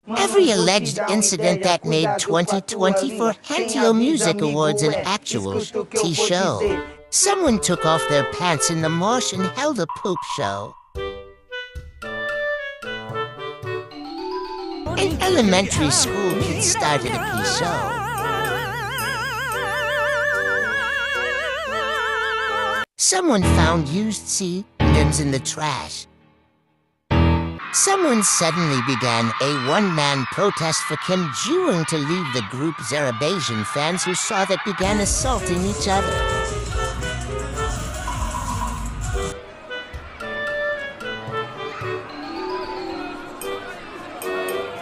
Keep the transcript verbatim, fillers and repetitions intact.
Every alleged incident that made twenty twenty for Hanteo Music Awards an actual T-show. Someone took off their pants in the marsh and held a poop show. In elementary school, kids started a P-show. Someone found used C Ds in the trash. Someone suddenly began a one-man protest for Kim Jong to leave the group. Azerbaijan fans who saw that began assaulting each other.